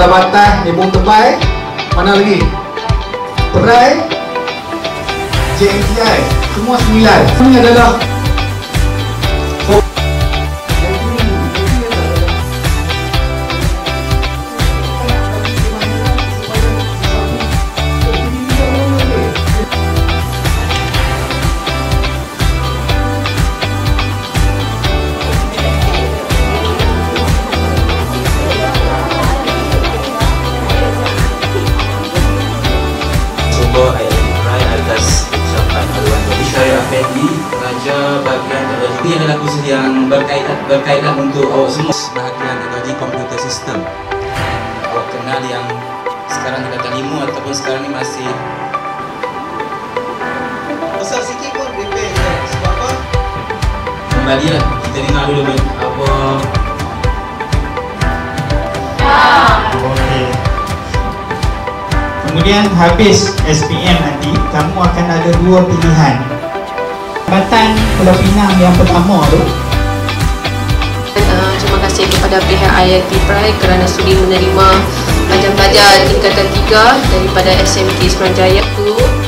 Jabatan Ibu Tebai. Mana lagi? Perai, JMTI, semua 9. Ini adalah Raja bahagian teknologi ini adalah kursus yang berkaitan untuk awak semua bahagian teknologi komputer sistem. Awak kenal yang sekarang tingkatan 5 ataupun sekarang ni masih besar sikit pun repair je. Sebab apa? kembali lah, kita dengar dulu apa. Okey. Kemudian habis SPM nanti, kamu akan ada 2 pilihan. Jabatan Pulau Pinang yang pertama tu. Terima kasih kepada pihak IIT Perai kerana sudi menerima pelajar-pelajar tingkatan 3 daripada SMK Semenanjaya.